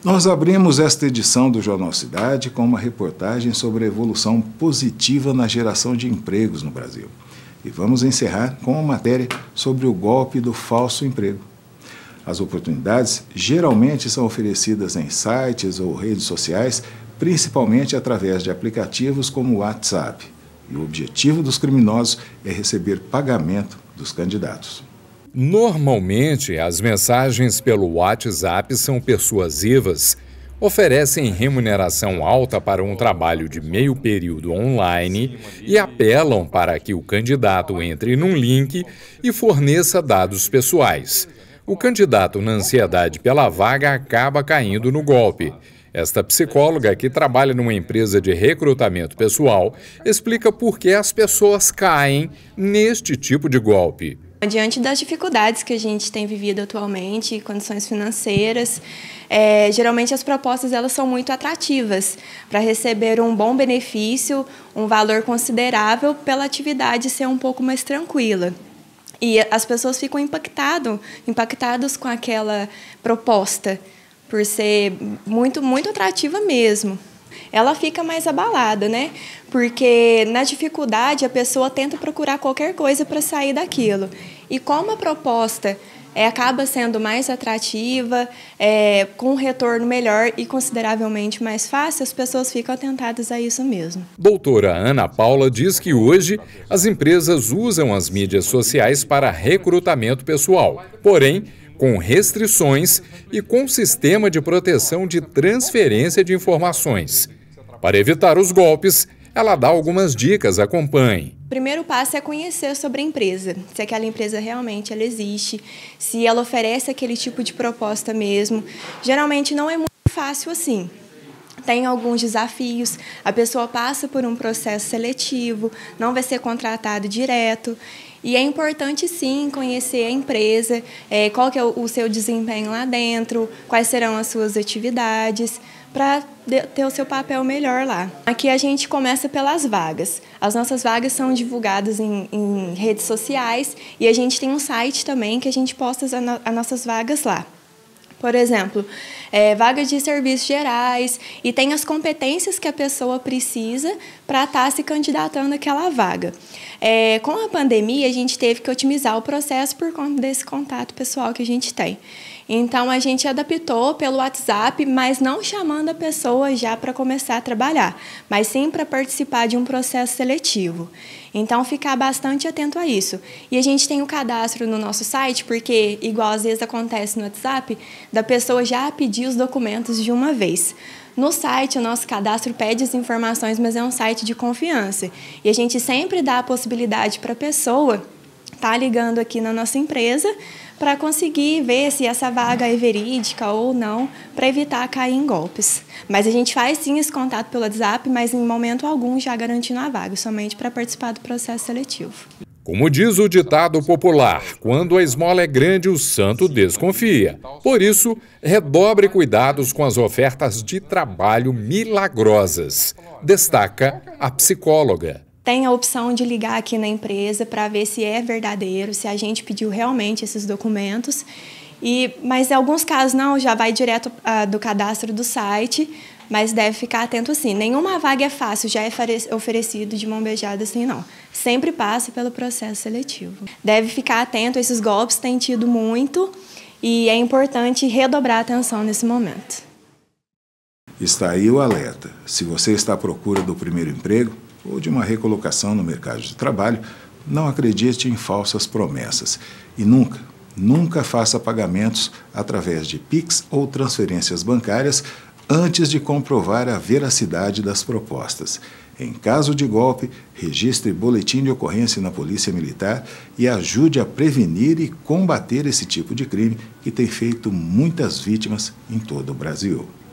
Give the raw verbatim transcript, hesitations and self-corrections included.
Nós abrimos esta edição do Jornal Cidade com uma reportagem sobre a evolução positiva na geração de empregos no Brasil. E vamos encerrar com uma matéria sobre o golpe do falso emprego. As oportunidades geralmente são oferecidas em sites ou redes sociais, principalmente através de aplicativos como o WhatsApp. E o objetivo dos criminosos é receber pagamento dos candidatos. Normalmente, as mensagens pelo WhatsApp são persuasivas, oferecem remuneração alta para um trabalho de meio período online e apelam para que o candidato entre num link e forneça dados pessoais. O candidato, na ansiedade pela vaga, acaba caindo no golpe. Esta psicóloga, que trabalha numa empresa de recrutamento pessoal, explica por que as pessoas caem neste tipo de golpe. Diante das dificuldades que a gente tem vivido atualmente, condições financeiras, é, geralmente as propostas elas são muito atrativas para receber um bom benefício, um valor considerável pela atividade ser um pouco mais tranquila. E as pessoas ficam impactado, impactadas com aquela proposta, por ser muito, muito atrativa mesmo. Ela fica mais abalada, né? Porque na dificuldade a pessoa tenta procurar qualquer coisa para sair daquilo. E como a proposta é, acaba sendo mais atrativa, é, com um retorno melhor e consideravelmente mais fácil, as pessoas ficam atentadas a isso mesmo. Doutora Ana Paula diz que hoje as empresas usam as mídias sociais para recrutamento pessoal, porém com restrições e com sistema de proteção de transferência de informações. Para evitar os golpes, ela dá algumas dicas, acompanhe. O primeiro passo é conhecer sobre a empresa, se aquela empresa realmente ela existe, se ela oferece aquele tipo de proposta mesmo. Geralmente não é muito fácil assim. Tem alguns desafios, a pessoa passa por um processo seletivo, não vai ser contratado direto. E é importante, sim, conhecer a empresa, é, qual que é o, o seu desempenho lá dentro, quais serão as suas atividades, para ter o seu papel melhor lá. Aqui a gente começa pelas vagas. As nossas vagas são divulgadas em, em redes sociais e a gente tem um site também que a gente posta as, as nossas vagas lá. Por exemplo, é, vagas de serviços gerais e tem as competências que a pessoa precisa para estar se candidatando àquela vaga. É, com a pandemia, a gente teve que otimizar o processo por conta desse contato pessoal que a gente tem. Então, a gente adaptou pelo WhatsApp, mas não chamando a pessoa já para começar a trabalhar, mas sim para participar de um processo seletivo. Então, ficar bastante atento a isso. E a gente tem o cadastro no nosso site, porque, igual às vezes acontece no WhatsApp, da pessoa já pedir os documentos de uma vez. No site, o nosso cadastro pede as informações, mas é um site de confiança. E a gente sempre dá a possibilidade para a pessoa estar ligando aqui na nossa empresa para conseguir ver se essa vaga é verídica ou não, para evitar cair em golpes. Mas a gente faz sim esse contato pelo WhatsApp, mas em momento algum já garantindo a vaga, somente para participar do processo seletivo. Como diz o ditado popular, quando a esmola é grande, o santo desconfia. Por isso, redobre cuidados com as ofertas de trabalho milagrosas, destaca a psicóloga. Tem a opção de ligar aqui na empresa para ver se é verdadeiro, se a gente pediu realmente esses documentos. E, mas em alguns casos não, já vai direto uh, do cadastro do site, mas deve ficar atento assim. Nenhuma vaga é fácil, já é oferecido de mão beijada assim não. Sempre passa pelo processo seletivo. Deve ficar atento, esses golpes têm tido muito e é importante redobrar a atenção nesse momento. Está aí o alerta. Se você está à procura do primeiro emprego ou de uma recolocação no mercado de trabalho, não acredite em falsas promessas. E nunca, nunca faça pagamentos através de Pix ou transferências bancárias antes de comprovar a veracidade das propostas. Em caso de golpe, registre boletim de ocorrência na Polícia Militar e ajude a prevenir e combater esse tipo de crime que tem feito muitas vítimas em todo o Brasil.